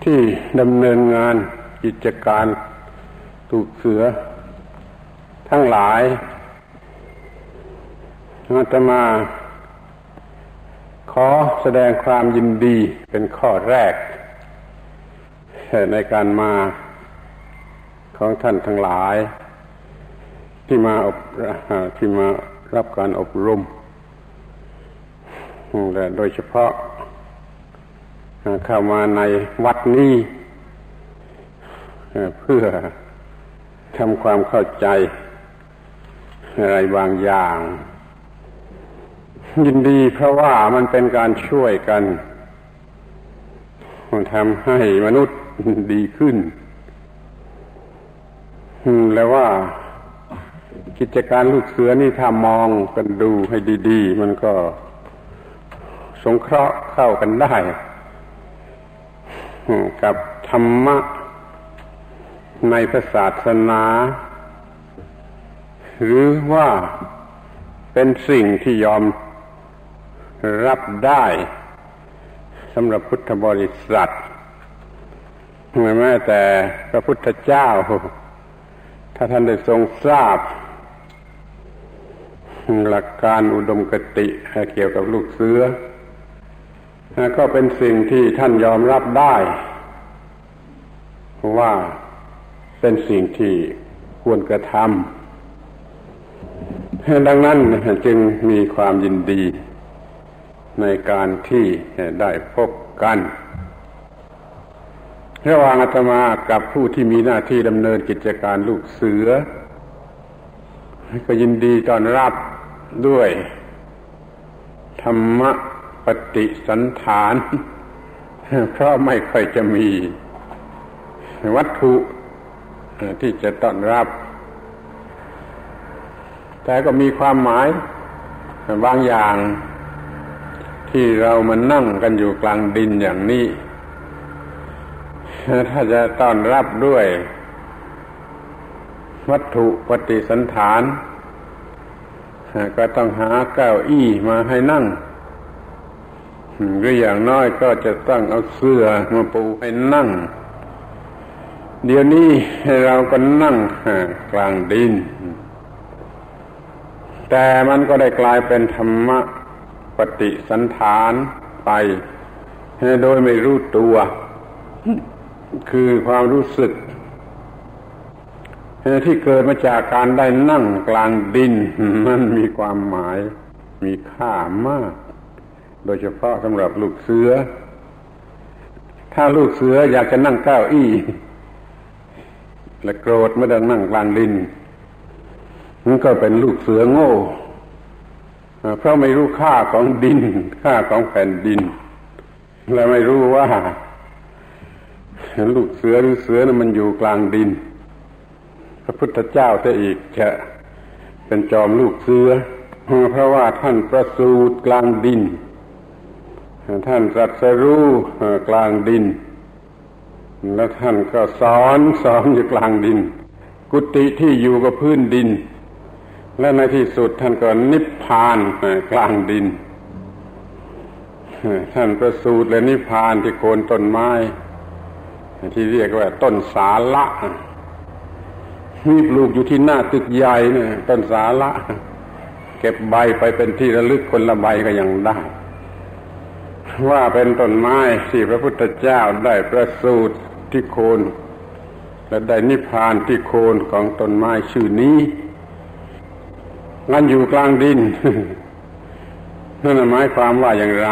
ที่ดำเนินงานกิจการลูกเสือทั้งหลายอาตมาขอแสดงความยินดีเป็นข้อแรกในการมาของท่านทั้งหลายที่มารับการอบรมและโดยเฉพาะเข้ามาในวัดนี้เพื่อทำความเข้าใจอะไรบางอย่างยินดีเพราะว่ามันเป็นการช่วยกันทำให้มนุษย์ดีขึ้นแล้วว่ากิจการลูกเสือนี่ถ้ามองกันดูให้ดีๆมันก็สงเคราะห์เข้ากันได้กับธรรมะในพระศาสนาหรือว่าเป็นสิ่งที่ยอมรับได้สำหรับพุทธบริษัทแม้แต่พระพุทธเจ้าถ้าท่านได้ทรงทราบหลักการอุดมคติเกี่ยวกับลูกเสือก็เป็นสิ่งที่ท่านยอมรับได้ว่าเป็นสิ่งที่ควรกระทำดังนั้นจึงมีความยินดีในการที่ได้พบกันระหว่างอาตมากับผู้ที่มีหน้าที่ดำเนินกิจการลูกเสือก็ยินดีต้อนรับด้วยธรรมปฏิสันฐานเพราะไม่ค่อยจะมีวัตถุที่จะต้อนรับแต่ก็มีความหมายบางอย่างที่เรามานั่งกันอยู่กลางดินอย่างนี้ถ้าจะต้อนรับด้วยวัตถุปฏิสันฐานก็ต้องหาเก้าอี้มาให้นั่งหรืออย่างน้อยก็จะต้องเอาเสื่อมาปูให้นั่งเดี๋ยวนี้เราก็นั่งกลางดินแต่มันก็ได้กลายเป็นธรรมะปฏิสันฐานไปโดยไม่รู้ตัวคือความรู้สึกที่เกิดมาจากการได้นั่งกลางดินมันมีความหมายมีค่ามากโดยเฉพาะสำหรับลูกเสือถ้าลูกเสืออยากจะนั่งเก้าอี้และโกรธเมื่อได้นั่งกลางดินมันก็เป็นลูกเสือโง่เพราะไม่รู้ค่าของดินค่าของแผ่นดินและไม่รู้ว่าลูกเสือหรือเสือนั้นมันอยู่กลางดินพระพุทธเจ้าแต่อีกจะเป็นจอมลูกเสือเพราะว่าท่านประสูติกลางดินท่านตรัสรู้กลางดินแล้วท่านก็สอนอยู่กลางดินกุฏิที่อยู่กับพื้นดินและในที่สุดท่านก็นิพพานกลางดินท่านประสูติและนิพพานที่โคนต้นไม้ที่เรียกว่าต้นสาละมีปลูกอยู่ที่หน้าตึกใหญ่เนี่ยต้นสาละเก็บใบไปเป็นที่ระลึกคนละใบก็ยังได้ว่าเป็นต้นไม้ที่พระพุทธเจ้าได้ประสูติที่โคนและได้นิพพานที่โคนของต้นไม้ชื่อนี้งั้นอยู่กลางดินนั่นหมายความว่าอย่างไร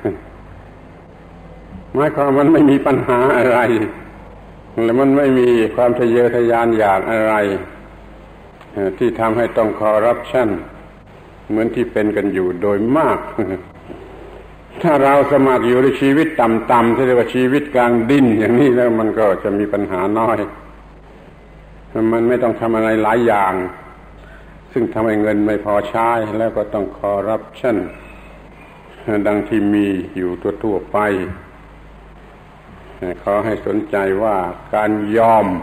หมายความมันไม่มีปัญหาอะไรและมันไม่มีความทะเยอทะยานอยากอะไรที่ทำให้ต้องคอร์รัปชันเหมือนที่เป็นกันอยู่โดยมากถ้าเราสมัครอยู่ในชีวิตต่ำๆที่เรียกว่าชีวิตกลางดินอย่างนี้แล้วมันก็จะมีปัญหาน้อยมันไม่ต้องทำอะไรหลายอย่างซึ่งทำให้เงินไม่พอใช้แล้วก็ต้องคอร์รัปชันดังที่มีอยู่ทั่วๆไปขอให้สนใจว่าการยอม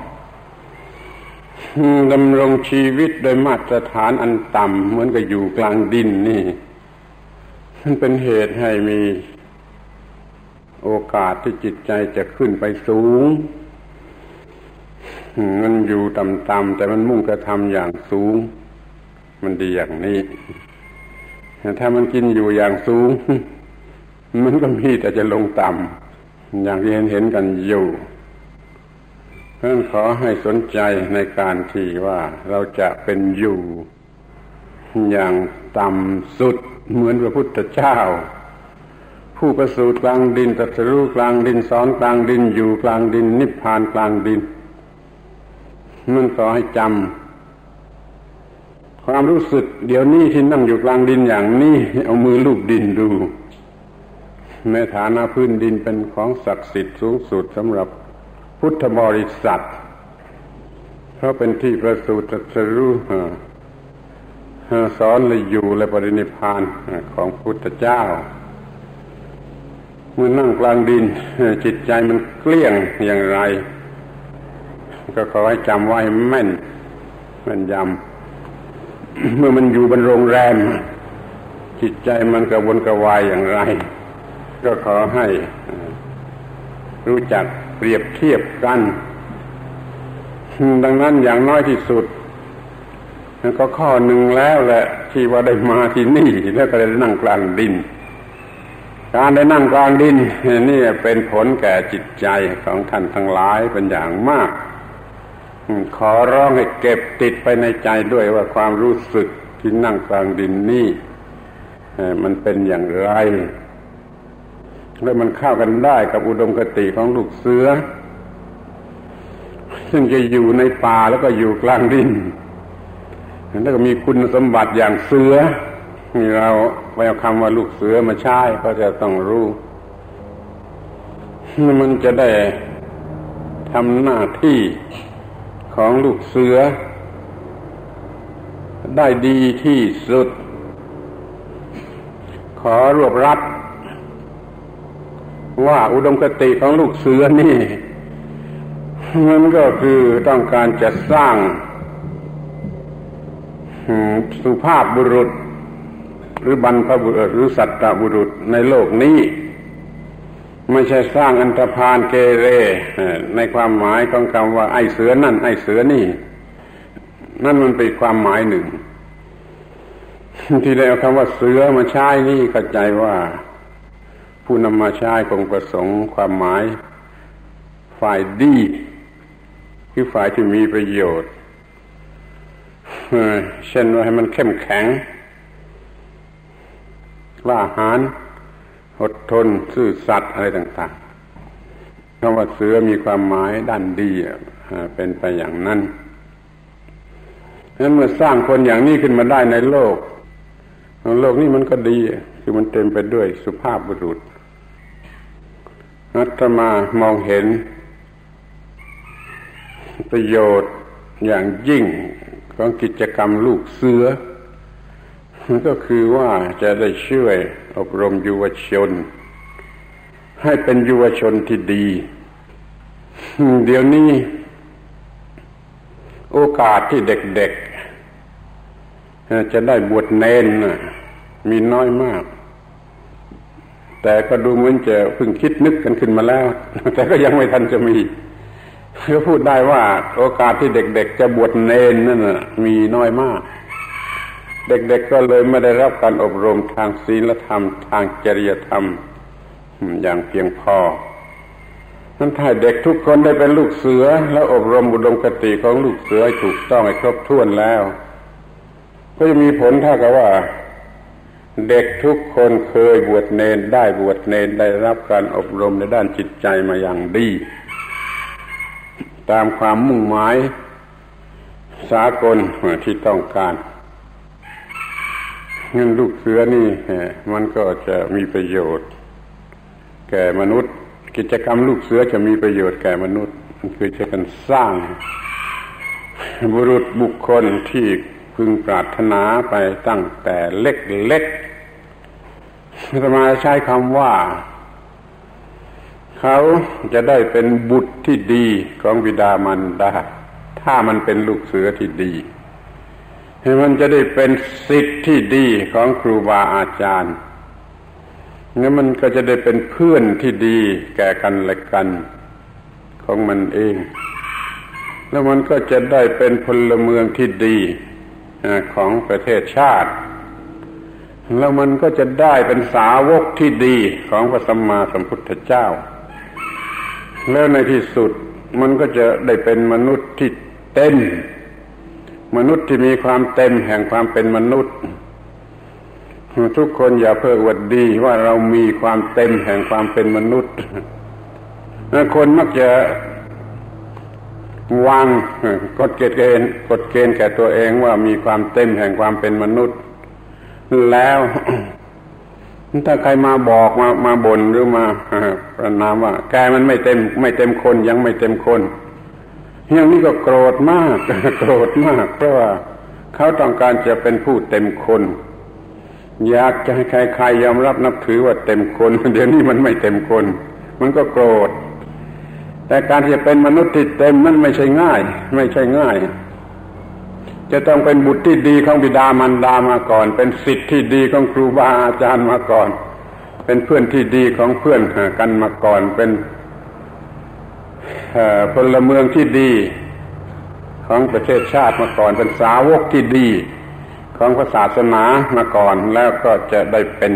ดำรงชีวิตโดยมาตรฐานอันต่ำเหมือนกับอยู่กลางดินนี่มันเป็นเหตุให้มีโอกาสที่จิตใจจะขึ้นไปสูงมันอยู่ต่ำๆแต่มันมุ่งกระทำอย่างสูงมันดีอย่างนี้ถ้ามันกินอยู่อย่างสูงมันก็มีแต่จะลงต่ำอย่างที่เห็นกันอยู่เพราะฉะนั้นขอให้สนใจในการที่ว่าเราจะเป็นอยู่อย่างต่ำสุดเหมือนพระพุทธเจ้าผู้ประสูติกลางดินตรัสรู้กลางดินสอนกลางดินอยู่กลางดินนิพพานกลางดินนั่นขอให้จำความรู้สึกเดี๋ยวนี้ที่นั่งอยู่กลางดินอย่างนี้เอามือลูบดินดูในฐานะพื้นดินเป็นของศักดิ์สิทธิ์สูงสุดสำหรับพุทธบริษัทเพราะเป็นที่ประสูติตรัสรู้สอนและอยู่และปรินิพพานของพุทธเจ้าเมื่อนั่งกลางดินจิตใจมันเกลี้ยงอย่างไรก็ขอให้จำไว้แม่นยำเมื่อมันอยู่บนโรงแรมจิตใจมันกระวนกระวายอย่างไรก็ขอให้รู้จักเปรียบเทียบกันดังนั้นอย่างน้อยที่สุดก็ข้อหนึ่งแล้วแหละที่ว่าได้มาที่นี่แล้วก็ได้นั่งกลางดินการได้นั่งกลางดินนี่เป็นผลแก่จิตใจของท่านทั้งหลายเป็นอย่างมากขอร้องให้เก็บติดไปในใจด้วยว่าความรู้สึกที่นั่งกลางดินนี่มันเป็นอย่างไรแล้วมันเข้ากันได้กับอุดมคติของลูกเสือซึ่งจะอยู่ในป่าแล้วก็อยู่กลางดินแล้วก็มีคุณสมบัติอย่างเสือนี่เราไปเอาคำว่าลูกเสือมาใช้ก็จะต้องรู้มันจะได้ทำหน้าที่ของลูกเสือได้ดีที่สุดขอรวบรัดว่าอุดมคติของลูกเสือนี่มันก็คือต้องการจะสร้างสุภาพบุรุษหรือบรรพบุรุษหรือสัตตบุรุษในโลกนี้ไม่ใช่สร้างอันธพาลเกเรในความหมายของคำว่าไอ้เสือนั่นไอ้เสือนี่นั่นมันเป็นความหมายหนึ่งที่ได้เอาคำว่าเสือมาใช้นี่เข้าใจว่าผู้นำมาใช้คงประสงค์ความหมายฝ่ายดีคือฝ่ายที่มีประโยชน์เช่นว่าให้มันเข้มแข็งกล้าหาญอดทนซื่อสัตย์อะไรต่างๆคำว่าเสือมีความหมายด้านดีเป็นไปอย่างนั้นนั้นเมื่อสร้างคนอย่างนี้ขึ้นมาได้ในโลกนี้มันก็ดีคือมันเต็มไปด้วยสุภาพบุรุษอาตมามองเห็นประโยชน์อย่างยิ่งของกิจกรรมลูกเสือก็คือว่าจะได้ช่วยอบรมเยาวชนให้เป็นเยาวชนที่ดีเดี๋ยวนี้โอกาสที่เด็กๆจะได้บวชเณรมีน้อยมากแต่ก็ดูเหมือนจะเพิ่งคิดนึกกันขึ้นมาแล้วแต่ก็ยังไม่ทันจะมีก็พูดได้ว่าโอกาสที่เด็กๆจะบวชเณรนั่นน่ะมีน้อยมากเด็กๆก็เลยไม่ได้รับการอบรมทางศีลธรรมทางจริยธรรมอย่างเพียงพอนั้นถ้าเด็กทุกคนได้เป็นลูกเสือแล้วอบรมอุดมคติของลูกเสือให้ถูกต้องให้ครบถ้วนแล้วก็จะมีผลเท่ากับว่าเด็กทุกคนเคยบวชเณรได้บวชเณรได้รับการอบรมในด้านจิตใจมาอย่างดีตามความมุ่งหมายสากลที่ต้องการงั้นลูกเสือนี่มันก็จะมีประโยชน์แก่มนุษย์กิจกรรมลูกเสือจะมีประโยชน์แก่มนุษย์มันคือจะกันสร้างบุรุษบุคคลที่พึงปรารถนาไปตั้งแต่เล็กๆอาตมาใช้คำว่าเขาจะได้เป็นบุตรที่ดีของบิดามารดาถ้ามันเป็นลูกเสือที่ดีมันจะได้เป็นศิษย์ที่ดีของครูบาอาจารย์งั้นมันก็จะได้เป็นเพื่อนที่ดีแก่กันและกันของมันเองแล้วมันก็จะได้เป็นพลเมืองที่ดีของประเทศชาติแล้วมันก็จะได้เป็นสาวกที่ดีของพระสัมมาสัมพุทธเจ้าแล้วในที่สุดมันก็จะได้เป็นมนุษย์ที่เต็มมนุษย์ที่มีความเต็มแห่งความเป็นมนุษย์ทุกคนอย่าเพ้ออวดดีว่าเรามีความเต็มแห่งความเป็นมนุษย์คนมักจะวางกฎเกณฑ์แก่ตัวเองว่ามีความเต็มแห่งความเป็นมนุษย์แล้วถ้าใครมาบอกมาบ่นหรือมาประณามว่าแกมันไม่เต็มคนยังไม่เต็มคนอย่างนี้ก็โกรธมากเพราะว่าเขาต้องการจะเป็นผู้เต็มคนอยากจะให้ใครๆยอมรับนับถือว่าเต็มคนเดี๋ยวนี้มันไม่เต็มคนมันก็โกรธแต่การที่จะเป็นมนุษย์ที่เต็มนั้นไม่ใช่ง่ายจะต้องเป็นบุตรที่ดีของบิดามารดามาก่อนเป็นศิษย์ที่ดีของครูบาอาจารย์มาก่อนเป็นเพื่อนที่ดีของเพื่อนกันมาก่อนเป็นพลเมืองที่ดีของประเทศชาติมาก่อนเป็นสาวกที่ดีของศาสนามาก่อนแล้วก็จะได้เป็น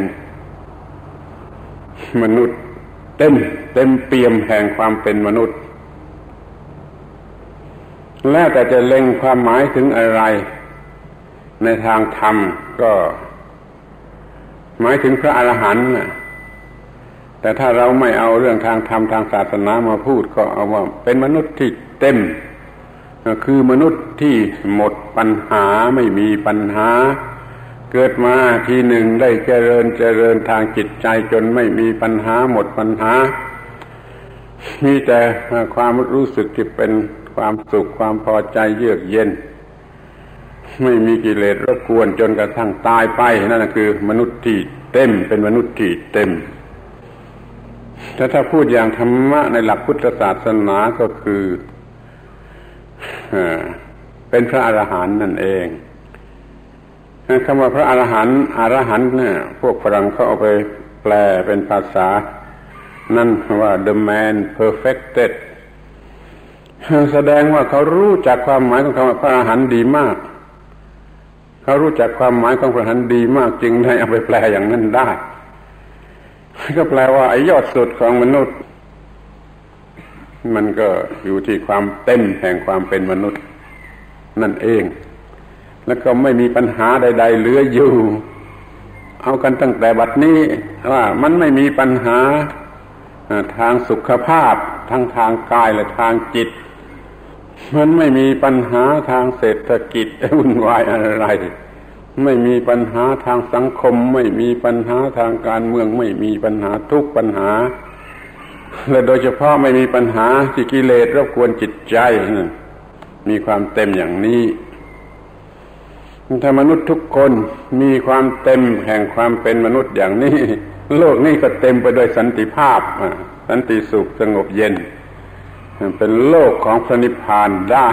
มนุษย์เต็มเปี่ยมแห่งความเป็นมนุษย์แล้วแต่จะเล็งความหมายถึงอะไรในทางธรรมก็หมายถึงพระอรหันต์แต่ถ้าเราไม่เอาเรื่องทางธรรมทางศาสนามาพูดก็เอาว่าเป็นมนุษย์ที่เต็มคือมนุษย์ที่หมดปัญหาไม่มีปัญหาเกิดมาทีหนึ่งได้เจริญทางจิตใจจนไม่มีปัญหาหมดปัญหามีแต่ความรู้สึกที่เป็นความสุขความพอใจเยือกเย็นไม่มีกิเลสรบกวนจนกระทั่งตายไปนั่นคือมนุษย์ที่เต็มเป็นมนุษย์ที่เต็มแต่ถ้าพูดอย่างธรรมะในหลักพุทธศาสนาก็คือเป็นพระอรหันต์นั่นเองคำว่าพระอรหันต์เนี่ยพวกฝรั่งเขาเอาไปแปลเป็นภาษานั่นว่า the man perfected แสดงว่าเขารู้จักความหมายของคำว่าพระอรหันต์ดีมากเขารู้จักความหมายของพระอรหันต์ดีมากจึงได้เอาไปแปลอย่างนั้นได้ก็แปลว่าไอ้ยอดสุดของมนุษย์มันก็อยู่ที่ความเต็มแห่งความเป็นมนุษย์นั่นเองแล้วก็ไม่มีปัญหาใดๆเหลืออยู่เอากันตั้งแต่บัดนี้ว่ามันไม่มีปัญหาทางสุขภาพทั้งทางกายและทางจิตมันไม่มีปัญหาทางเศรษฐกิจวุ่นวายอะไรไม่มีปัญหาทางสังคมไม่มีปัญหาทางการเมืองไม่มีปัญหาทุกปัญหาและโดยเฉพาะไม่มีปัญหาที่กิเลสรบกวนจิตใจมีความเต็มอย่างนี้ถ้ามนุษย์ทุกคนมีความเต็มแห่งความเป็นมนุษย์อย่างนี้โลกนี้ก็เต็มไปด้วยสันติภาพสันติสุขสงบเย็นเป็นโลกของพระนิพพานได้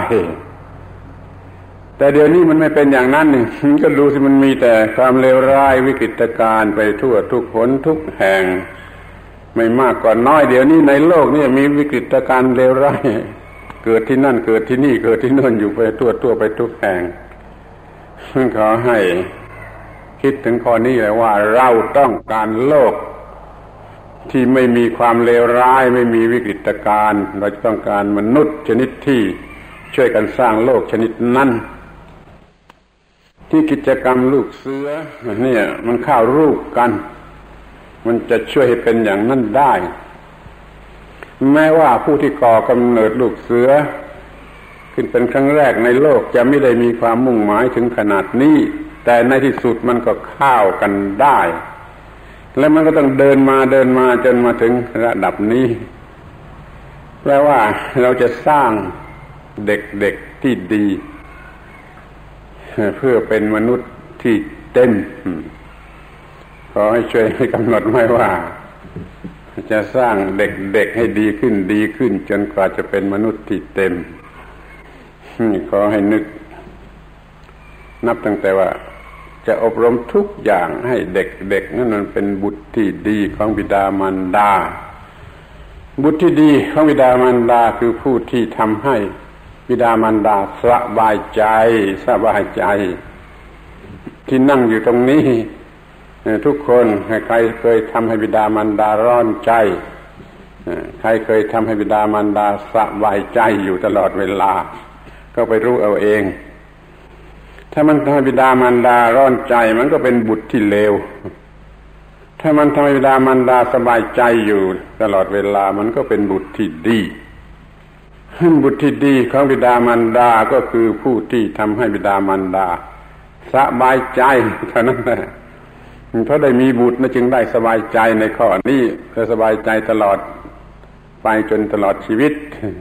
แต่เดี๋ยวนี้มันไม่เป็นอย่างนั้นนี่ก็ดูสิมันมีแต่ความเลวร้ายวิกฤตการณ์ไปทั่วทุกหนทุกแห่งไม่มากก็น้อยเดี๋ยวนี้ในโลกนี่มีวิกฤตการณ์เลวร้ายเกิดที่นั่นเกิดที่นี่เกิดที่โน่นอยู่ไปทั่วไปทุกแห่งขอให้คิดถึงข้อนี้เลยว่าเราต้องการโลกที่ไม่มีความเลวร้ายไม่มีวิกฤตการณ์เราต้องการมนุษย์ชนิดที่ช่วยกันสร้างโลกชนิดนั้นที่กิจกรรมลูกเสือเนี่ยมันเข้ารูปกันมันจะช่วยให้เป็นอย่างนั้นได้แม้ว่าผู้ที่ก่อกำเนิดลูกเสือขึ้นเป็นครั้งแรกในโลกจะไม่ได้มีความมุ่งหมายถึงขนาดนี้แต่ในที่สุดมันก็เข้ากันได้และมันก็ต้องเดินมาจนมาถึงระดับนี้แปลว่าเราจะสร้างเด็กๆที่ดีเพื่อเป็นมนุษย์ที่เต็มขอให้ช่วยให้กำหนดไว้ว่าจะสร้างเด็กๆให้ดีขึ้นจนกว่าจะเป็นมนุษย์ที่เต็มขอให้นับตั้งแต่ว่าจะอบรมทุกอย่างให้เด็กๆนั่นมันเป็นบุตรที่ดีของบิดามารดาบุตรที่ดีของบิดามารดาคือผู้ที่ทำให้บิดามารดาสบายใจที่นั่งอยู่ตรงนี้ทุกคนใครเคยทำให้บิดามารดาร้อนใจใครเคยทำให้บิดามารดาสบายใจอยู่ตลอดเวลาก็ไปรู้เอาเองถ้ามันทำให้บิดามารดาร้อนใจมันก็เป็นบุตรที่เลวถ้ามันทำให้บิดามารดาสบายใจอยู่ตลอดเวลามันก็เป็นบุตรที่ดีบุตรที่ดีของบิดามารดาก็คือผู้ที่ทำให้บิดามารดาสบายใจเท่านั้นแหละเพราะได้มีบุตรจึงได้สบายใจในข้อนี้และสบายใจตลอดไปจนตลอดชีวิต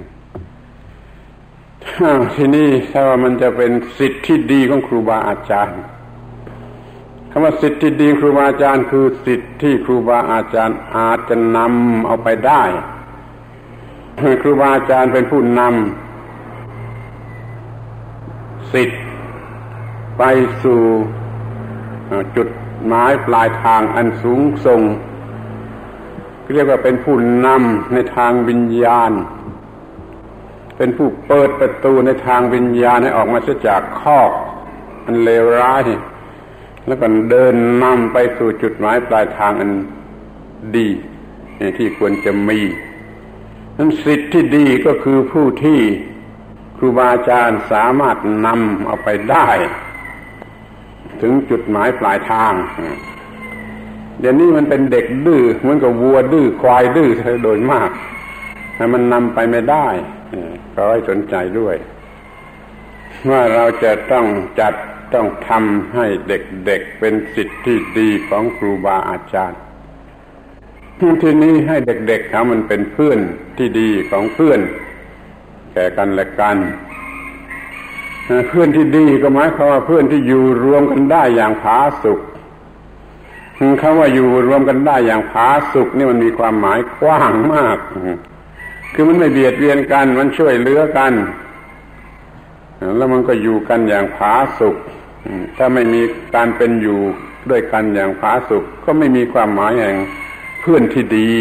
ที่นี่ถ้าว่ามันจะเป็นสิทธิ์ที่ดีของครูบาอาจารย์คำว่าสิทธิ์ที่ดีครูบาอาจารย์คือสิทธิ์ที่ครูบาอาจารย์อาจจะนำเอาไปได้ครูบาอาจารย์เป็นผู้นำสิทธิ์ไปสู่จุดหมายปลายทางอันสูงส่งเรียกว่าเป็นผู้นำในทางวิญญาณเป็นผู้เปิดประตูในทางวิญญาณให้ออกมาจากคอกอันเลวร้ายแล้วก็เดินนำไปสู่จุดหมายปลายทางอันดีที่ควรจะมีนั้นสิทธิ์ที่ดีก็คือผู้ที่ครูบาอาจารย์สามารถนำเอาไปได้ถึงจุดหมายปลายทางเดี๋ยวนี้มันเป็นเด็กดื้อเหมือนกับวัวดื้อควายดื้อโดยมากแต่มันนำไปไม่ได้ก็ให้สนใจด้วยว่าเราจะต้องทำให้เด็กๆเป็นสิทธิ์ที่ดีของครูบาอาจารย์ที่นี้ให้เด็กๆเขามันเป็นเพื่อนที่ดีของเพื่อนแก่กันและกันเพื่อนที่ดีก็หมายความว่าเพื่อนที่อยู่รวมกันได้อย่างผาสุกคำว่าอยู่รวมกันได้อย่างผาสุกนี่มันมีความหมายกว้างมากคือมันไม่เบียดเบียนกันมันช่วยเหลือกันแล้วมันก็อยู่กันอย่างผาสุกถ้าไม่มีการเป็นอยู่ด้วยกันอย่างผาสุกก็ไม่มีความหมายแห่งเพื่อนที่ดี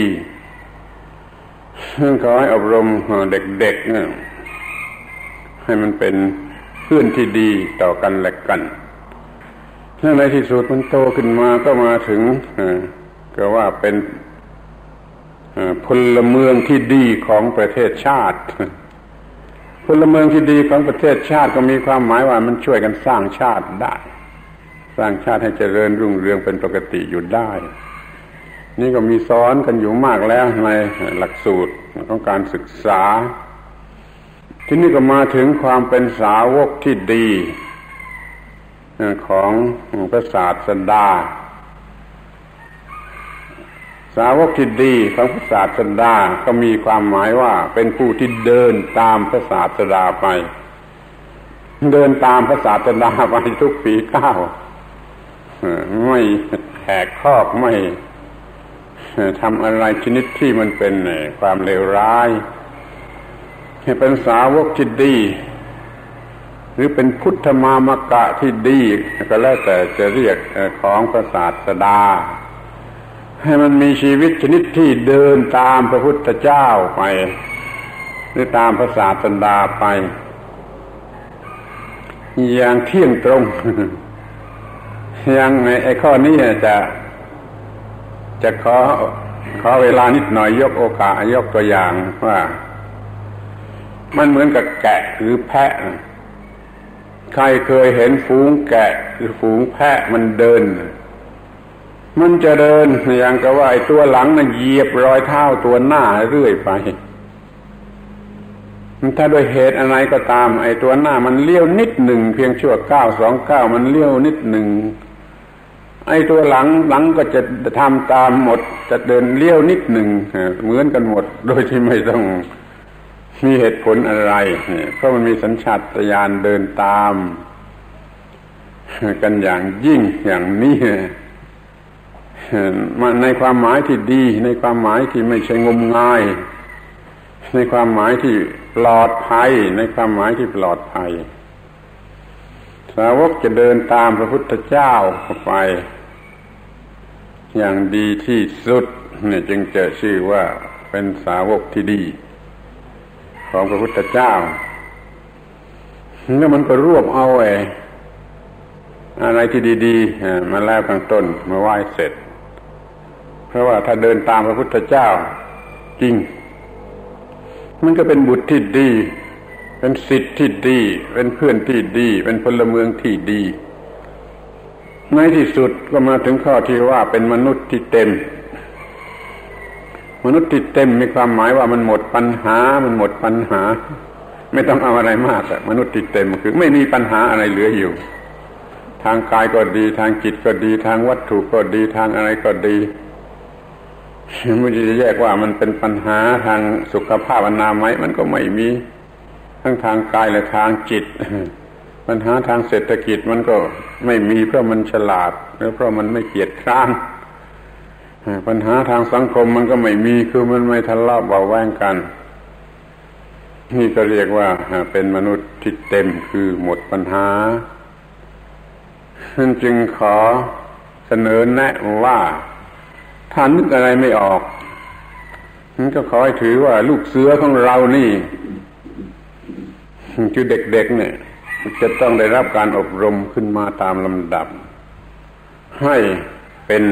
ขอให้อบรมเด็กๆให้มันเป็นเพื่อนที่ดีต่อกันและกันในที่สุดมันโตขึ้นมาก็มาถึงก็ว่าเป็นพลเมืองที่ดีของประเทศชาติพลเมืองที่ดีของประเทศชาติก็มีความหมายว่ามันช่วยกันสร้างชาติได้สร้างชาติให้เจริญรุ่งเรืองเป็นปกติอยู่ได้นี่ก็มีสอนกันอยู่มากแล้วในหลักสูตรของการศึกษาที่นี่ก็มาถึงความเป็นสาวกที่ดีของพระศาสดาสาวกที่ดีของพระศาสดาก็มีความหมายว่าเป็นผู้ที่เดินตามพระศาสดาไปเดินตามพระศาสดาไปทุกฝีก้าวไม่แหกคอกไม่ทำอะไรชนิดที่มันเป็นความเลวร้ายให้เป็นสาวกที่ดีหรือเป็นพุทธมามกะที่ดีก็แล้วแต่จะเรียกของพระศาสดาให้มันมีชีวิตชนิดที่เดินตามพระพุทธเจ้าไปหรือตามพระศาสดาไปอย่างเที่ยงตรงอย่างไอ้ข้อนี้จะขอเวลานิดหน่อยยกโอกาสยกตัวอย่างว่ามันเหมือนกับแกะหรือแพะใครเคยเห็นฝูงแกะหรือฝูงแพะมันเดินมันจะเดินอย่างกับว่าไอ้ตัวหลังน่ะเหยียบรอยเท้าตัวหน้าเรื่อยไปถ้าด้วยเหตุอะไรก็ตามไอ้ตัวหน้ามันเลี้ยวนิดหนึ่งเพียงชั่วก้าวสองก้าวมันเลี้ยวนิดหนึ่งไอ้ตัวหลังก็จะทำตามหมดจะเดินเลี้ยวนิดหนึ่งเหมือนกันหมดโดยที่ไม่ต้องมีเหตุผลอะไรเพราะมันมีสัญชาตญาณเดินตามกันอย่างยิ่งอย่างนี้ในความหมายที่ดีในความหมายที่ไม่ใช่งมงายในความหมายที่ปลอดภัยในความหมายที่ปลอดภัยสาวกจะเดินตามพระพุทธเจ้าเข้าไปอย่างดีที่สุดเนี่ยจึงจะชื่อว่าเป็นสาวกที่ดีของพระพุทธเจ้าแล้วมันก็รวบเอาอะไรที่ดีๆมาแล้วข้างต้นมาไหว้เสร็จเพราะว่าถ้าเดินตามพระพุทธเจ้าจริงมันก็เป็นบุตรที่ดีเป็นศิษย์ที่ดีเป็นเพื่อนที่ดีเป็นพลเมืองที่ดีในที่สุดก็มาถึงข้อที่ว่าเป็นมนุษย์ที่เต็มมนุษย์ที่เต็มมีความหมายว่ามันหมดปัญหาไม่ต้องเอาอะไรมากมนุษย์ที่เต็มคือไม่มีปัญหาอะไรเหลืออยู่ทางกายก็ดีทางจิตก็ดีทางวัตถุก็ดีทางอะไรก็ดีไม่จะแยกว่ามันเป็นปัญหาทางสุขภาพอนามัยมันก็ไม่มีทั้งทางกายและทางจิตปัญหาทางเศรษฐกิจมันก็ไม่มีเพราะมันฉลาดหรือเพราะมันไม่เกียจคร้านปัญหาทางสังคมมันก็ไม่มีคือมันไม่ทะเลาะเบาแว้งกันนี่ก็เรียกว่าเป็นมนุษย์ที่เต็มคือหมดปัญหาฉันจึงขอเสนอแนะว่าถ้านึกอะไรไม่ออกฉันก็ขอให้ถือว่าลูกเสือของเรานี่คือเด็กๆเนี่ยจะต้องได้รับการอบรมขึ้นมาตามลำดับให้เป็น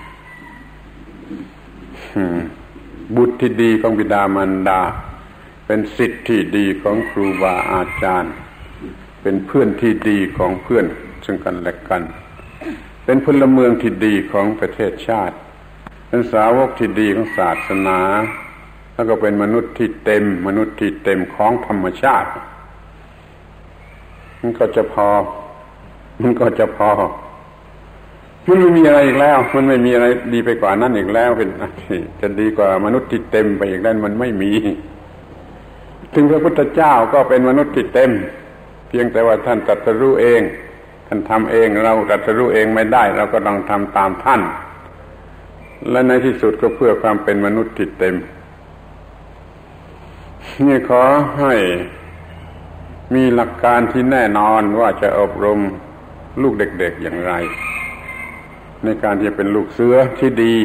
บุตรที่ดีของบิดามารดาเป็นศิษย์ที่ดีของครูบาอาจารย์เป็นเพื่อนที่ดีของเพื่อนซึ่งกันและกันเป็นพลเมืองที่ดีของประเทศชาติเป็นสาวกที่ดีของศาสนาแล้วก็เป็นมนุษย์ที่เต็มของธรรมชาติมันก็จะพอมันไม่มีอะไรอีกแล้วมันไม่มีอะไรดีไปกว่านั้นอีกแล้วเป็นจะดีกว่ามนุษย์ที่เต็มไปอีกนั้นมันไม่มีถึงพระพุทธเจ้าก็เป็นมนุษย์ที่เต็มเพียงแต่ว่าท่านตรัสรู้เองท่านทำเองเราตรัสรู้เองไม่ได้เราก็ต้องทำตามท่านและในที่สุดก็เพื่อความเป็นมนุษย์ที่เต็มนี่ขอให้มีหลักการที่แน่นอนว่าจะอบรมลูกเด็กๆอย่างไรในการที่จะเป็นลูกเสือที่ดี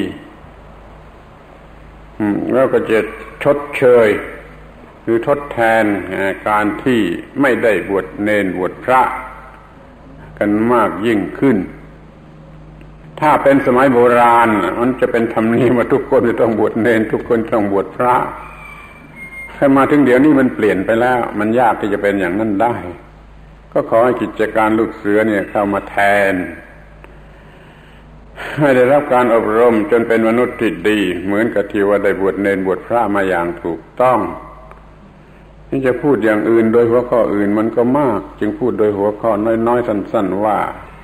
แล้วก็จะชดเชยหรือทดแทนการที่ไม่ได้บวชเณรบวชพระกันมากยิ่งขึ้นถ้าเป็นสมัยโบราณมันจะเป็นธรรมเนียมว่าทุกคนจะต้องบวชเณรทุกคนต้องบวชพระถ้ามาถึงเดี๋ยวนี้มันเปลี่ยนไปแล้วมันยากที่จะเป็นอย่างนั้นได้ก็ขอให้กิจการลูกเสือเนี่ยเข้ามาแทนให้ได้รับการอบรมจนเป็นมนุษย์ที่ดีเหมือนกับที่ว่าได้บวชเณรบวชพระมาอย่างถูกต้องนี่จะพูดอย่างอื่นโดยหัวข้ออื่นมันก็มากจึงพูดโดยหัวข้อน้อยๆสั้นๆว่า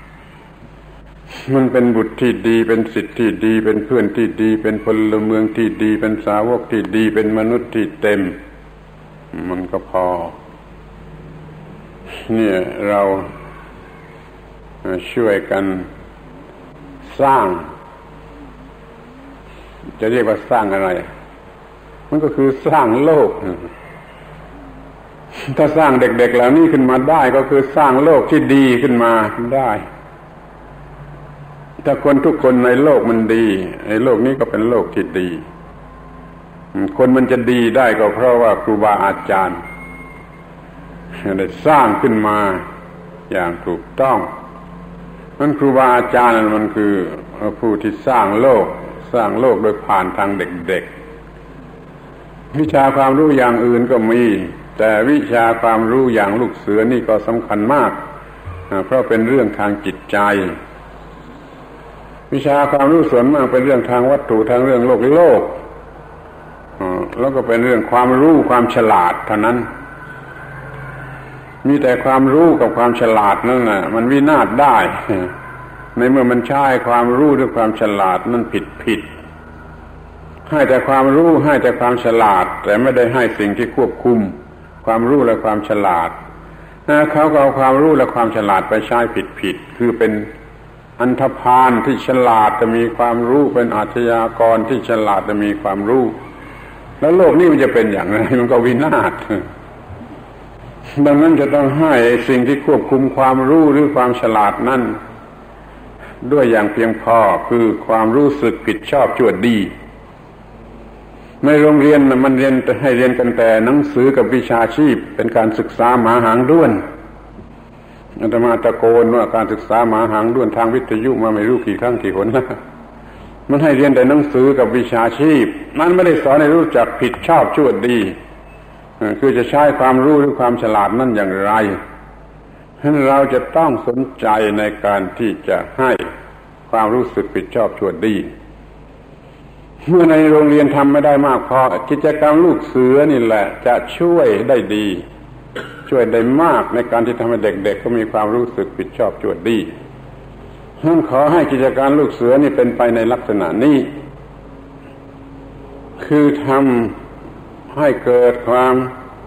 มันเป็นบุตรที่ดีเป็นศิษย์ที่ดีเป็นเพื่อนที่ดีเป็นพลเมืองที่ดีเป็นสาวกที่ดีเป็นมนุษย์ที่เต็มมันก็พอเนี่ยเราช่วยกันสร้างจะเรียกว่าสร้างอะไรมันก็คือสร้างโลกถ้าสร้างเด็กๆเหล่านี้ขึ้นมาได้ก็คือสร้างโลกที่ดีขึ้นมาได้ถ้าคนทุกคนในโลกมันดีในโลกนี้ก็เป็นโลกที่ดีคนมันจะดีได้ก็เพราะว่าครูบาอาจารย์ได้สร้างขึ้นมาอย่างถูกต้องนั้นครูบาอาจารย์มันคือผู้ที่สร้างโลกโดยผ่านทางเด็กๆวิชาความรู้อย่างอื่นก็มีแต่วิชาความรู้อย่างลูกเสือนี่ก็สำคัญมากเพราะเป็นเรื่องทางจิตใจวิชาความรู้ส่วนมากเป็นเรื่องทางวัตถุทางเรื่องโลกแล้วก็เป็นเรื่องความรู้ความฉลาดเท่านั้นมีแต่ความรู้กับความฉลาดนั่นน่ะมันวินาศได้ในเมื่อมันใช้ความรู้ด้วยความฉลาดนั่นผิดให้แต่ความรู้ให้แต่ความฉลาดแต่ไม่ได้ให้สิ่งที่ควบคุมความรู้และความฉลาดเขาก็เอาความรู้และความฉลาดไปใช้ผิดคือเป็นอันธพาลที่ฉลาดจะมีความรู้เป็นอาชญากรที่ฉลาดจะมีความรู้แล้วโลกนี้มันจะเป็นอย่างไรมันก็วินาศดังนั้นจะต้องให้สิ่งที่ควบคุมความรู้หรือความฉลาดนั่นด้วยอย่างเพียงพอคือความรู้สึกผิดชอบชั่วดีในโรงเรียนมันเรียนให้เรียนกันแต่หนังสือกับวิชาชีพเป็นการศึกษาหมาหางด้วนอาตมาตะโกนว่าการศึกษาหมาหางด้วนทางวิทยุมาไม่รู้กี่ครั้งกี่หนแล้วมันให้เรียนแต่หนังสือกับวิชาชีพมันไม่ได้สอนให้รู้จักผิดชอบชั่วดีคือจะใช้ความรู้หรือความฉลาดนั่นอย่างไรฉะนั้นเราจะต้องสนใจในการที่จะให้ความรู้สึกผิดชอบชั่วดีเมื่อในโรงเรียนทำไม่ได้มากพอกิจกรรมลูกเสือนี่แหละจะช่วยได้ดีช่วยได้มากในการที่ทำให้เด็กๆเขามีความรู้สึกผิดชอบชั่วดีฉะนั้นขอให้กิจการลูกเสือนี่เป็นไปในลักษณะนี้คือทำให้เกิดความ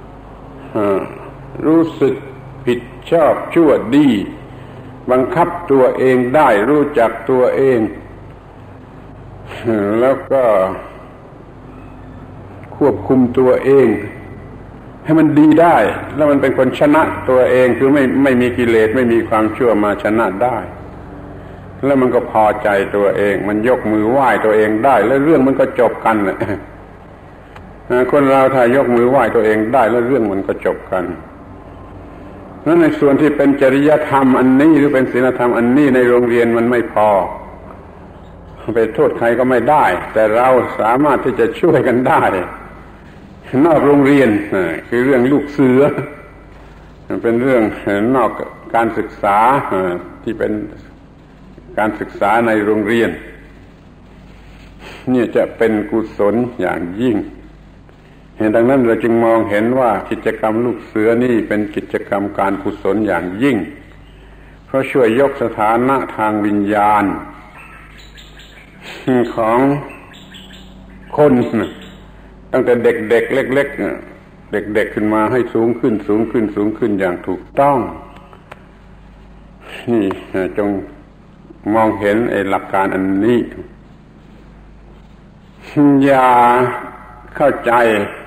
รู้สึกผิดชอบชั่วดีบังคับตัวเองได้รู้จักตัวเองแล้วก็ควบคุมตัวเองให้มันดีได้แล้วมันเป็นคนชนะตัวเองคือไม่มีกิเลสไม่มีความชั่วมาชนะได้แล้วมันก็พอใจตัวเองมันยกมือไหว้ตัวเองได้แล้วเรื่องมันก็จบกันคนเราถ้ายกมือไหว้ตัวเองได้แล้วเรื่องมันก็จบกันนั้นในส่วนที่เป็นจริยธรรมอันนี้หรือเป็นศีลธรรมอันนี้ในโรงเรียนมันไม่พอไปโทษใครก็ไม่ได้แต่เราสามารถที่จะช่วยกันได้นอกโรงเรียนคือเรื่องลูกเสือเป็นเรื่องนอกการศึกษาที่เป็นการศึกษาในโรงเรียนนี่จะเป็นกุศลอย่างยิ่งดังนั้นเราจึงมองเห็นว่ากิจกรรมลูกเสือนี่เป็นกิจกรรมการกุศลอย่างยิ่งเพราะช่วยยกสถานะทางวิญญาณของคนตั้งแต่เด็กๆเล็กๆเด็กๆขึ้นมาให้สูงขึ้นสูงขึ้นสูงขึ้นอย่างถูกต้องนี่จงมองเห็นไอ้หลักการอันนี้อย่าเข้าใจ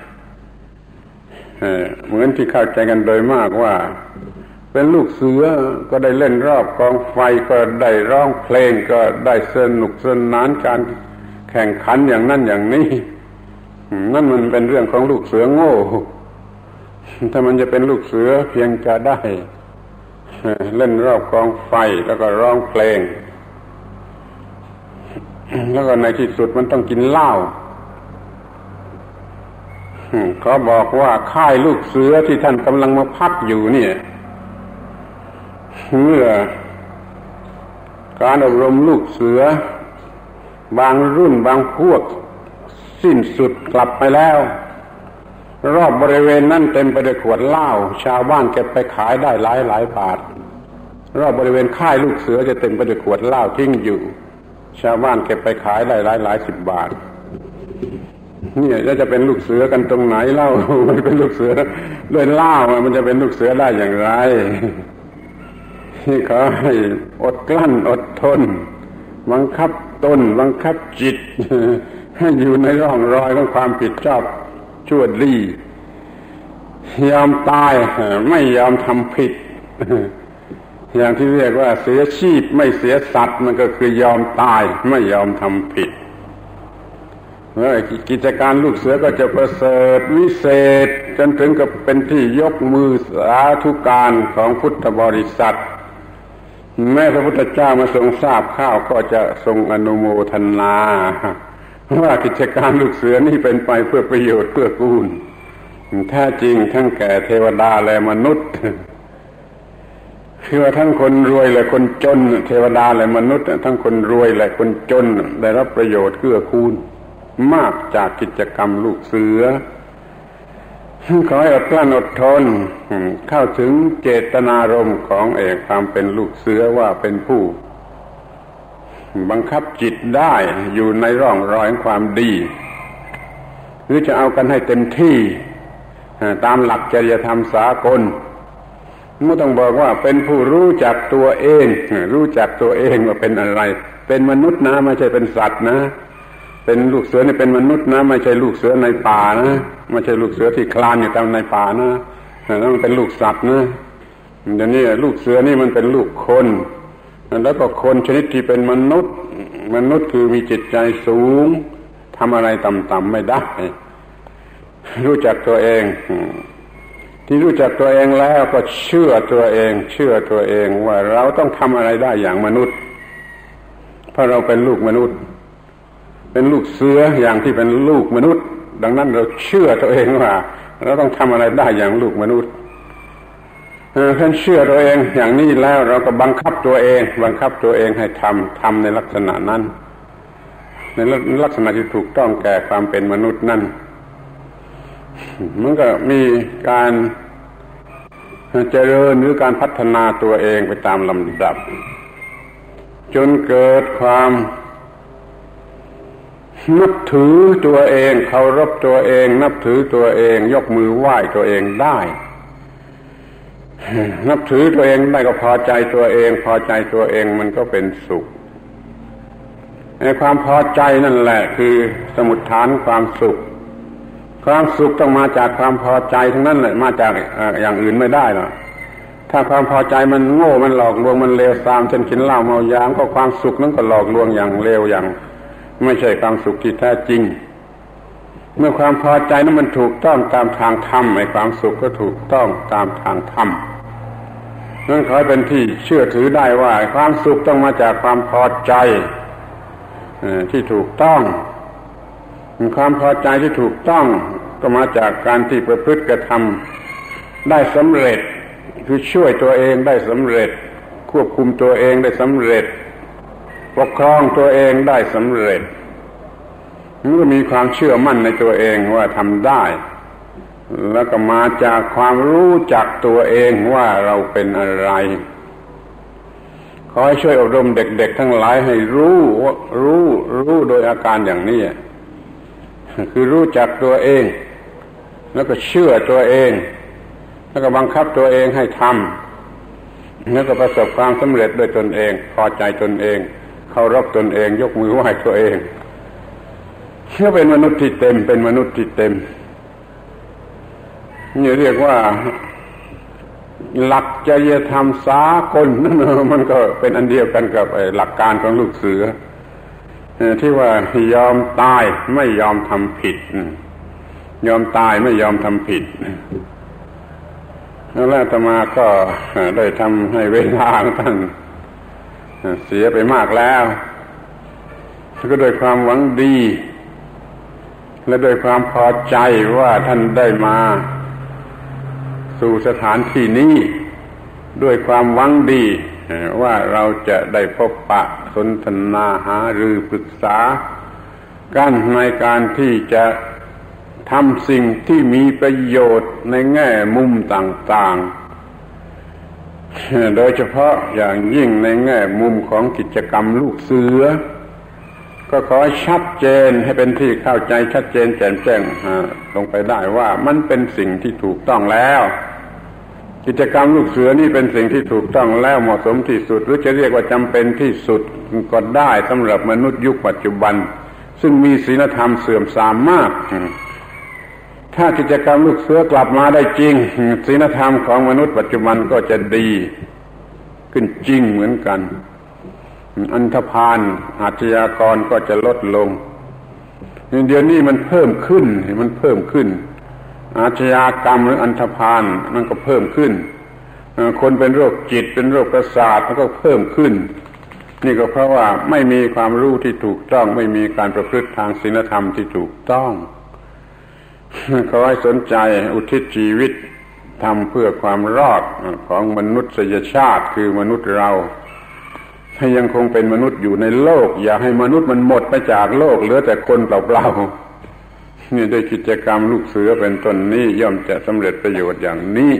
เหมือนที่เข้าใจกันโดยมากว่าเป็นลูกเสือก็ได้เล่นรอบกองไฟก็ได้ร้องเพลงก็ได้สนุกสนานการแข่งขันอย่างนั้นอย่างนี้นั่นมันเป็นเรื่องของลูกเสือโง่ถ้ามันจะเป็นลูกเสือเพียงจะได้เล่นรอบกองไฟแล้วก็ร้องเพลงแล้วก็ในที่สุดมันต้องกินเหล้าเขาบอกว่าค่ายลูกเสือที่ท่านกำลังมาพักอยู่เนี่ยเมื่อการอบรมลูกเสือบางรุ่นบางพวกสิ้นสุดกลับไปแล้วรอบบริเวณนั้นเต็มไปด้วยขวดเหล้าชาวบ้านเก็บไปขายได้หลายบาทรอบบริเวณค่ายลูกเสือจะเต็มไปด้วยขวดเหล้าทิ้งอยู่ชาวบ้านเก็บไปขายได้หลายสิบบาทเนี่ยจะเป็นลูกเสือกันตรงไหนเล่ามันเป็นลูกเสือด้วยเหล้ามันจะเป็นลูกเสือได้อย่างไรที่ขอให้อดกลั้นอดทนบังคับตนบังคับจิตให้อยู่ในร่องรอยของความผิดชอบชั่วดียอมตายไม่ยอมทำผิดอย่างที่เรียกว่าเสียชีพไม่เสียสัตว์มันก็คือยอมตายไม่ยอมทำผิดกิจการลูกเสือก็จะประเสริฐวิเศษจนถึงกับเป็นที่ยกมือสาธุการของพุทธบริษัทแม้พระพุทธเจ้ามาทรงทราบข้าวก็จะทรงอนุโมทนาว่ากิจการลูกเสือนี่เป็นไปเพื่อประโยชน์เพื่อกูลแท้จริงทั้งแก่เทวดาและมนุษย์คือว่าทั้งคนรวยและคนจนเทวดาและมนุษย์ทั้งคนรวยและคนจนได้รับประโยชน์เกื้อกูลมากจากกิจกรรมลูกเสือขอให้อดกลั้นอดทนเข้าถึงเจตนารมณ์ของความเป็นลูกเสือว่าเป็นผู้บังคับจิตได้อยู่ในร่องรอยของความดีหรือจะเอากันให้เต็มที่ตามหลักจริยธรรมสากลไม่ต้องบอกว่าเป็นผู้รู้จักตัวเองรู้จักตัวเองว่าเป็นอะไรเป็นมนุษย์นะไม่ใช่เป็นสัตว์นะเป็นลูกเสือนี่เป็นมนุษย์นะไม่ใช่ลูกเสือในป่านะไม่ใช่ลูกเสือที่คลานอยู่ตามในป่านะนั่นมันเป็นลูกสัตว์นะเดี๋ยวนี้ลูกเสือนี่มันเป็นลูกคนแล้วก็คนชนิดที่เป็นมนุษย์คือมีจิตใจสูงทำอะไรต่ำๆไม่ได้รู้จักตัวเองที่รู้จักตัวเองแล้วก็เชื่อตัวเองว่าเราต้องทำอะไรได้อย่างมนุษย์เพราะเราเป็นลูกมนุษย์เป็นลูกเสืออย่างที่เป็นลูกมนุษย์ดังนั้นเราเชื่อตัวเองว่าเราต้องทำอะไรได้อย่างลูกมนุษย์ท่านเชื่อตัวเองอย่างนี้แล้วเราก็บังคับตัวเองให้ทำในลักษณะนั้นในลักษณะที่ถูกต้องแก่ความเป็นมนุษย์นั่นมันก็มีการเจริญหรือการพัฒนาตัวเองไปตามลำดับจนเกิดความนับถือตัวเองเคารพตัวเองนับถือตัวเองยกมือไหว้ตัวเองได้นับถือตัวเองได้ก็พอใจตัวเองมันก็เป็นสุขความพอใจนั่นแหละคือสมุฏฐานความสุขต้องมาจากความพอใจทั้งนั้นแหละมาจากอย่างอื่นไม่ได้หรอกถ้าความพอใจมันโง่มันหลอกลวงมันเลวทรามเช่นกินเหล้าเมายาก็ความสุขนั้นก็หลอกลวงอย่างเลวอย่างไม่ใช่ความสุขที่แท้จริงเมื่อความพอใจนั้นมันถูกต้องตามทางธรรมความสุขก็ถูกต้องตามทางธรรมนั่นขอให้เป็นที่เชื่อถือได้ว่าความสุขต้องมาจากความพอใจที่ถูกต้องความพอใจที่ถูกต้องก็มาจากการที่ประพฤติกระทำได้สำเร็จคือช่วยตัวเองได้สำเร็จควบคุมตัวเองได้สำเร็จปกครองตัวเองได้สำเร็จมันก็มีความเชื่อมั่นในตัวเองว่าทำได้แล้วก็มาจากความรู้จักตัวเองว่าเราเป็นอะไรขอให้ช่วยอบรมเด็กๆทั้งหลายให้รู้โดยอาการอย่างนี้คือรู้จักตัวเองแล้วก็เชื่อตัวเองแล้วก็บังคับตัวเองให้ทำแล้วก็ประสบความสำเร็จด้วยตนเองพอใจตนเองเคารพตนเองยกมือไหว้ตัวเองเชื่อเป็นมนุษย์ที่เต็มนี่เรียกว่าหลักจริยธรรมสากลนั่นมันก็เป็นอันเดียวกันกับหลักการของลูกเสือที่ว่ายอมตายไม่ยอมทำผิดยอมตายไม่ยอมทำผิดแล้วอาตมาก็ได้ทำให้เวลาของท่านเสียไปมากแล้วก็โดยความหวังดีและโดยความพอใจว่าท่านได้มาสู่สถานที่นี้ด้วยความหวังดีว่าเราจะได้พบปะสนทนาหารือปรึกษากันในการที่จะทำสิ่งที่มีประโยชน์ในแง่มุมต่างๆโดยเฉพาะอย่างยิ่งในแง่มุมของกิจกรรมลูกเสือก็ขอให้ชัดเจนให้เป็นที่เข้าใจชัดเจนแจ่มแจ้งลงไปได้ว่ามันเป็นสิ่งที่ถูกต้องแล้วกิจกรรมลูกเสือนี่เป็นสิ่งที่ถูกต้องแล้วเหมาะสมที่สุดหรือจะเรียกว่าจำเป็นที่สุดก็ได้สำหรับมนุษย์ยุคปัจจุบันซึ่งมีศีลธรรมเสื่อมทรามมากถ้ากิจกรรมลูกเสือกลับมาได้จริงศีลธรรมของมนุษย์ปัจจุบันก็จะดีขึ้นจริงเหมือนกันอันธพาลอาชญากรก็จะลดลงเดี๋ยวนี้มันเพิ่มขึ้นอาชญากรรมหรืออันธพาลมันก็เพิ่มขึ้นคนเป็นโรคจิตเป็นโรคประสาทมันก็เพิ่มขึ้นนี่ก็เพราะว่าไม่มีความรู้ที่ถูกต้องไม่มีการประพฤติทางศีลธรรมที่ถูกต้องขอให้สนใจอุทิศชีวิตทำเพื่อความรอดของมนุษยชาติคือมนุษย์เราให้ยังคงเป็นมนุษย์อยู่ในโลกอย่าให้มนุษย์มันหมดไปจากโลกเหลือแต่คนเปล่าๆนี่ด้วยกิจกรรมลูกเสือเป็นต้นนี้ย่อมจะสำเร็จประโยชน์อย่างนี้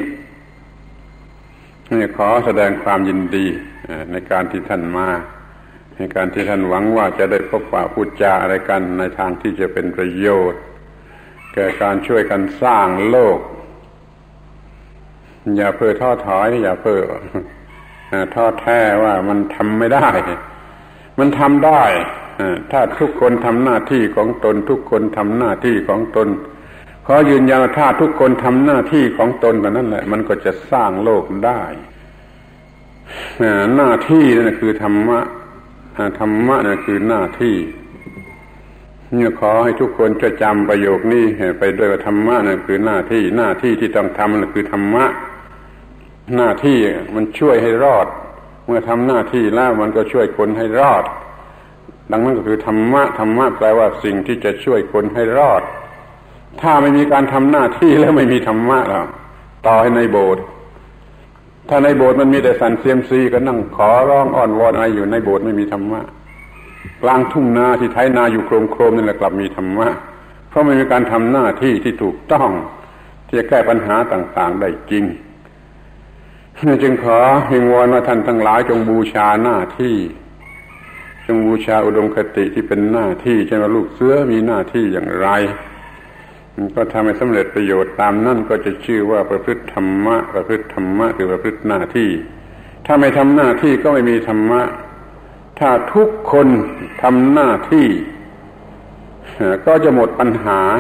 นี่ขอแสดงความยินดีในการที่ท่านมาในการที่ท่านหวังว่าจะได้พบปะพูดจาอะไรกันในทางที่จะเป็นประโยชน์แก่การช่วยกันสร้างโลกอย่าเพ้อท้อถอยอย่าเพ้อท้อแท้ว่ามันทำไม่ได้มันทำได้ถ้าทุกคนทำหน้าที่ของตนทุกคนทำหน้าที่ของตนขอยืนยันว่าถ้าทุกคนทำหน้าที่ของตนแบบนั้นแหละมันก็จะสร้างโลกได้หน้าที่นั่นคือธรรมะธรรมะนั่นคือหน้าที่เนี่ยขอให้ทุกคนช่วยจำประโยคนี้ไปด้วยว่าธรรมะนั่นคือหน้าที่หน้าที่ที่ต้องทำนั่นคือธรรมะหน้าที่มันช่วยให้รอดเมื่อทำหน้าที่แล้วมันก็ช่วยคนให้รอดดังนั้นก็คือธรรมะธรรมะแปลว่าสิ่งที่จะช่วยคนให้รอดถ้าไม่มีการทำหน้าที่แล้วไม่มีธรรมะแล้วต่อให้ในโบสถ์ถ้าในโบสถ์มันมีแต่สั่นเซียมซีก็นั่งขอร้องอ้อนวอนอะไรอยู่ในโบสถ์ไม่มีธรรมะกลางทุ่งนาที่ไถนาอยู่โครมๆนั่นแหละกลับมีธรรมะเพราะไม่มีการทำหน้าที่ที่ถูกต้องที่จะแก้ปัญหาต่างๆได้จริงจึงขอวิงวอนว่าท่านทั้งหลายจงบูชาหน้าที่จงบูชาอุดมคติที่เป็นหน้าที่เช่นว่าลูกเสือมีหน้าที่อย่างไรก็ทำให้สำเร็จประโยชน์ตามนั่นก็จะชื่อว่าประพฤติธรรมะประพฤติธรรมะคือประพฤติหน้าที่ถ้าไม่ทำหน้าที่ก็ไม่มีธรรมะถ้าทุกคนทำหน้าที่ก็จะหมดปัญหา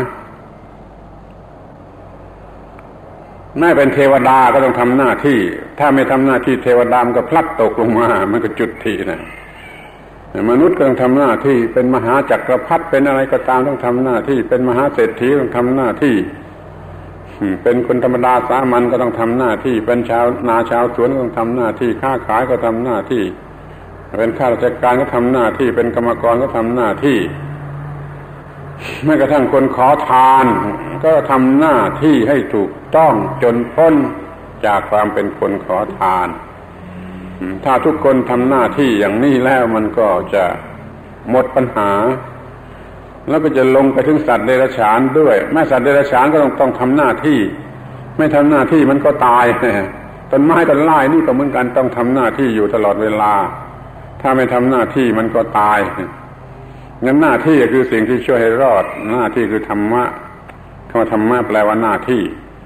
แม้เป็นเทวดาก็ต้องทำหน้าที่ถ้าไม่ทำหน้าที่เทวดามันก็พลัดตกลงมามันก็จุดทีนะมนุษย์ก็ต้องทำหน้าที่เป็นมหาจักรพรรดิเป็นอะไรก็ตามต้องทำหน้าที่เป็นมหาเศรษฐีต้องทำหน้าที่เป็นคนธรรมดาสามัญก็ต้องทำหน้าที่เป็นชาวนาชาวสวนก็ต้องทำหน้าที่ค้าขายก็ทำหน้าที่เป็นข้าราชการก็ทำหน้าที่เป็นกรรมกรก็ทำหน้าที่แม้กระทั่งคนขอทานก็ทำหน้าที่ให้ถูกต้องจนพ้นจากความเป็นคนขอทานถ้าทุกคนทำหน้าที่อย่างนี้แล้วมันก็จะหมดปัญหาแล้วก็จะลงไปถึงสัตว์เดรัจฉานด้วยแม้สัตว์เดรัจฉานก็ต้องทำหน้าที่ไม่ทำหน้าที่มันก็ตายต้นไม้ต้นไม้นี่ก็เหมือนกันต้องทำหน้าที่อยู่ตลอดเวลาถ้าไม่ทำหน้าที่มันก็ตายงั้นหน้าที่คือสิ่งที่ช่วยให้รอดหน้าที่คือธรรมะคำว่าธรรมะแปลว่าหน้าที่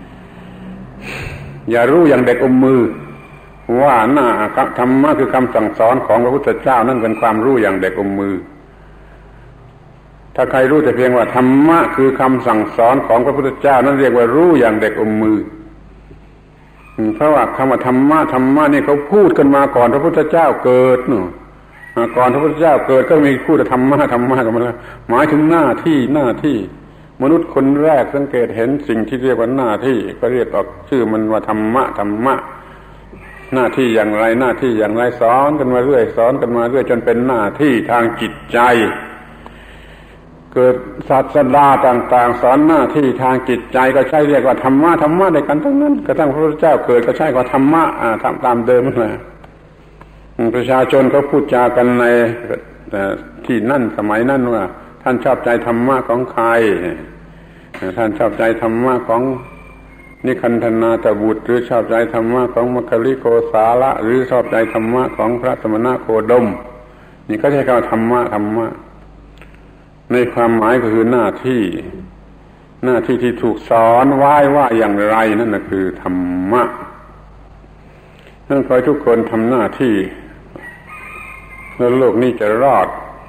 อย่ารู้อย่างเด็กอมมือว่าธรรมะคือคำสั่งสอนของพระพุทธเจ้านั่นเป็นความรู้อย่างเด็กอมมือถ้าใครรู้แต่เพียงว่าธรรมะคือคำสั่งสอนของพระพุทธเจ้านั่นเรียกว่ารู้อย่างเด็กอมมือเพราะว่าคำว่าธรรมะนี่เขาพูดกันมาก่อนพระพุทธเจ้าเกิดก่อนพระพุทธเจ้าเกิดก็มีพูดธรรมะกันมาแล้วหมายถึงหน้าที่มนุษย์คนแรกสังเกตเห็นสิ่งที่เรียกว่าหน้าที่ก็เรียกออกชื่อมันว่าธรรมะหน้าที่อย่างไรหน้าที่อย่างไรสอนกันมาเรื่อยจนเป็นหน้าที่ทางจิตใจเกิดศาสดาต่างๆสอนหน้าที่ทางจิตใจก็ใช้เรียกว่าธรรมะด้วยกันทั้งนั้นกระทั่งพระพุทธเจ้าเกิดก็ใช้ว่าธรรมะตามเดิมนั่นแหละประชาชนเขาพูดจากันในที่นั่นสมัยนั้นว่าท่านชอบใจธรรมะของใครท่านชอบใจธรรมะของนิคันธนาตบุตรหรือชอบใจธรรมะของมัคคิริโกสาละหรือชอบใจธรรมะของพระสมณโคดมนี่ก็ใช้คำว่าธรรมะในความหมายก็คือหน้าที่ที่ถูกสอนไว้ว่าอย่างไรนั่นน่ะคือธรรมะนั่นขอให้ทุกคนทำหน้าที่แล้วโลกนี้จะรอด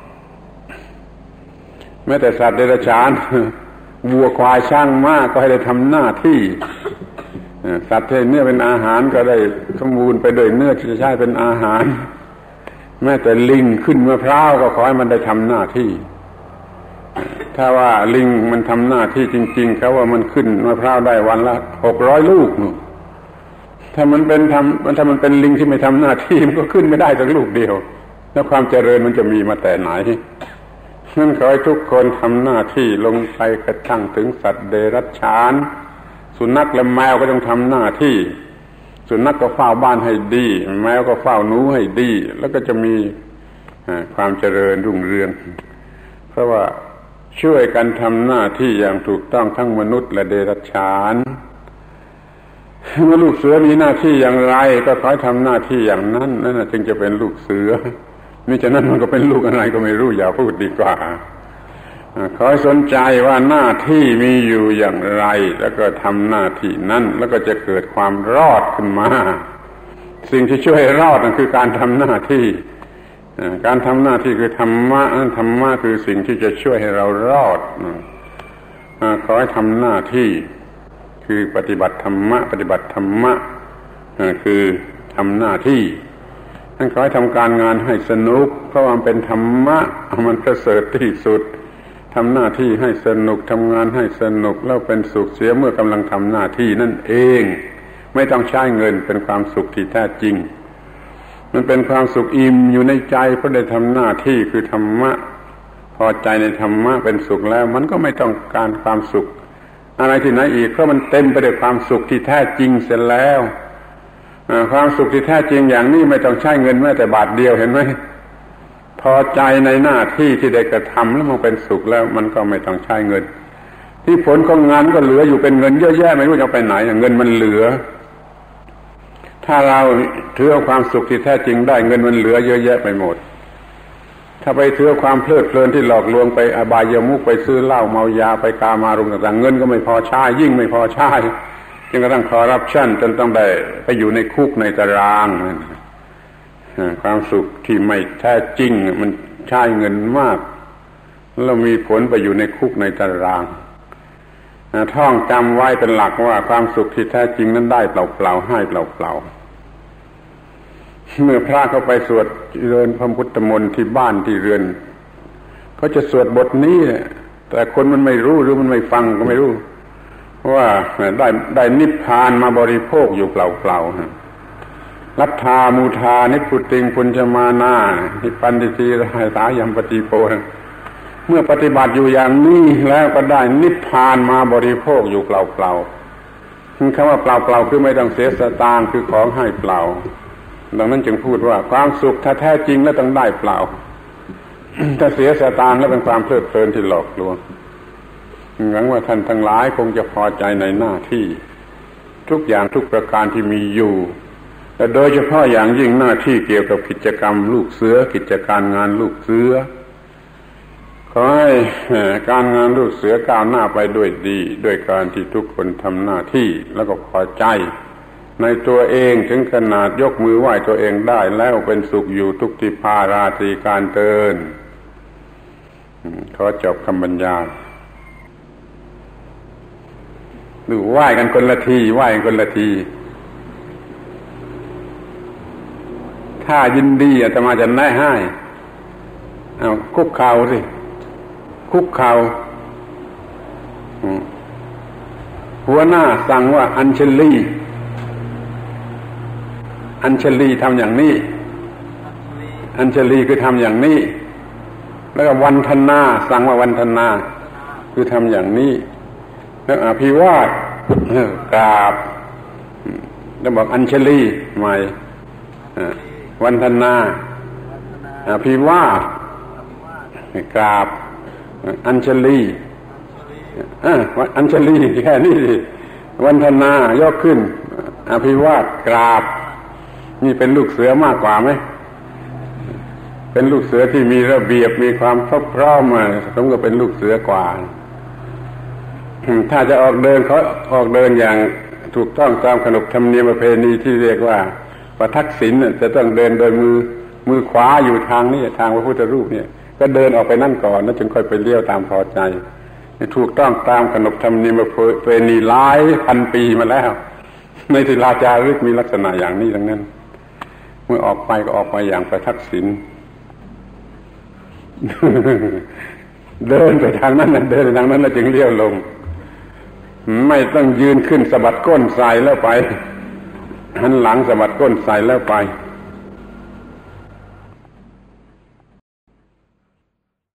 แม้แต่สัตว์เดรัจฉานวัวควายช้างม้าก็ให้ได้ทำหน้าที่สัตว์ที่เนื้อเป็นอาหารก็ได้สมบูรณ์ไปด้วยเนื้อที่จะใช้เป็นอาหารแม้แต่ลิงขึ้นมะพร้าวก็ขอให้มันได้ทำหน้าที่ถ้าว่าลิงมันทำหน้าที่จริงๆเขาว่ามันขึ้นมะพร้าวได้วันละ600 ลูกถ้ามันเป็นลิงที่ไม่ทำหน้าที่มันก็ขึ้นไม่ได้สักลูกเดียวแล้วความเจริญมันจะมีมาแต่ไหนนั่นขอให้ทุกคนทำหน้าที่ลงไปกระทั่งถึงสัตว์เดรัจฉานสุนัขและแมวก็ต้องทำหน้าที่สุนัขก็เฝ้าบ้านให้ดีแมวก็เฝ้าหนูให้ดีแล้วก็จะมีความเจริญรุ่งเรืองเพราะว่าช่วยกันทำหน้าที่อย่างถูกต้องทั้งมนุษย์และเดรัจฉานเมื่อลูกเสือมีหน้าที่อย่างไรก็ขอให้ทำหน้าที่อย่างนั้นนั่นจึงจะเป็นลูกเสือมิฉะนั้นมันก็เป็นลูกอะไรก็ไม่รู้อย่าพูดดีกว่าขอให้สนใจว่าหน้าที่มีอยู่อย่างไรแล้วก็ทำหน้าที่นั้นแล้วก็จะเกิดความรอดขึ้นมาสิ่งที่ช่วยให้รอดนั่นคือการทำหน้าที่คือธรรมะคือสิ่งที่จะช่วยให้เรารอดขอให้ทำหน้าที่คือปฏิบัติธรรมะปฏิบัติธรรมะคือทำหน้าที่ท่านขอให้ทำการงานให้สนุกเพราะมันเป็นธรรมะมันประเสริฐที่สุดทำหน้าที่ให้สนุกทำงานให้สนุกแล้วเป็นสุขเสียเมื่อกำลังทำหน้าที่นั่นเองไม่ต้องใช้เงินเป็นความสุขที่แท้จริงมันเป็นความสุขอิ่มอยู่ในใจเพราะได้ทำหน้าที่คือธรรมะพอใจในธรรมะเป็นสุขแล้วมันก็ไม่ต้องการความสุขอะไรที่ไหนอีกเพราะมันเต็มไปด้วยความสุขที่แท้จริงเสร็จแล้วความสุขที่แท้จริงอย่างนี้ไม่ต้องใช้เงินแม้แต่บาทเดียวเห็นไหมพอใจในหน้าที่ที่ได้กระทำแล้วมันเป็นสุขแล้วมันก็ไม่ต้องใช้เงินที่ผลของงานก็เหลืออยู่เป็นเงินเยอะแยะไม่รู้จะเอาไปไหนเงินมันเหลือถ้าเราถือเอาความสุขที่แท้จริงได้เงินมันเหลือเยอะแยะไปหมดถ้าไปถือความเพลิดเพลินที่หลอกลวงไปอบายมุขไปซื้อเหล้าเมายาไปกามารมณ์ต่างๆเงินก็ไม่พอใช้ยิ่งไม่พอใช้จนกระทั่งคอร์รัปชันจนต้องได้ไปอยู่ในคุกในตารางความสุขที่ไม่แท้จริงมันใช้เงินมากแล้วมีผลไปอยู่ในคุกในตารางท่องจำไว้เป็นหลักว่าความสุขที่แท้จริงนั้นได้เปล่าๆให้เปล่าๆเมื่อพระเข้าไปสวดเริญพระพุทธมนต์ที่บ้านที่เรือนเขาจะสวดบทนี้แต่คนมันไม่รู้หรือมันไม่ฟังก็ไม่รู้ว่าได้นิพพานมาบริโภคอยู่เปล่าๆลัทธามูทานิพุติงปุญจมานานิปันติสีราสายัมปติโปเมื่อปฏิบัติอยู่อย่างนี้แล้วก็ได้นิพพานมาบริโภคอยู่เปล่าๆคำว่าเปล่าๆคือไม่ต้องเสียสตางค์คือของให้เปล่าดังนั้นจึงพูดว่าความสุขถ้าแท้จริงแล้วต้องได้เปล่าถ้าเสียสตางค์แล้วเป็นความเพลิดเพลินที่หลอกลวงหวังว่าท่านทั้งหลายคงจะพอใจในหน้าที่ทุกอย่างทุกประการที่มีอยู่และโดยเฉพาะอย่างยิ่งหน้าที่เกี่ยวกับกิจกรรมลูกเสือกิจการงานลูกเสือขอให้การงานลูกเสือก้าวหน้าไปด้วยดีด้วยการที่ทุกคนทำหน้าที่แล้วก็พอใจในตัวเองถึงขนาดยกมือไหว้ตัวเองได้แล้วเป็นสุขอยู่ทุกทิพาราตรีการเตือนขอจบคำบรรยายดูไหว้กันคนละทีไหว้กันคนละทีถ้ายินดีอาตมาจะแนะให้เอาคุกเข่าสิคุกเข่าหัวหน้าสั่งว่าอัญชลีอัญชลีทำอย่างนี้อัญชลีคือทำอย่างนี้แล้วก็วันธนาสั่งว่าวันธนาคือทำอย่างนี้แล้วอภิวาทกราบแล้วบอกอัญชลีใหม่วันธนาอภิวาทกราบอัญชลีอัญชลีแค่นี้สิวันธนายกขึ้นอภิวาทกราบนี่เป็นลูกเสือมากกว่าไหมเป็นลูกเสือที่มีระเบียบมีความพร้อมสมกับเป็นลูกเสือกว่าถ้าจะออกเดินเขาออกเดินอย่างถูกต้องตามขนบธรรมเนียมประเพณีที่เรียกว่าประทักษิณจะต้องเดินโดยมือขวาอยู่ทางนี้ทางพระพุทธรูปเนี่ยก็เดินออกไปนั่นก่อนแล้วจึงค่อยไปเลี้ยวตามพอใจถูกต้องตามขนบธรรมเนียมประเพณีหลายพันปีมาแล้วในศิลาจารึกมีลักษณะอย่างนี้ดังนั้นเมื่อออกไปก็ออกไปอย่างประทักษิณเดินไปทางนั้นเดินไปทางนั้นแล้วจึงเลี้ยวลงไม่ต้องยืนขึ้นสะบัดก้นใส่แล้วไปหันหลังสะบัดก้นใส่แล้วไป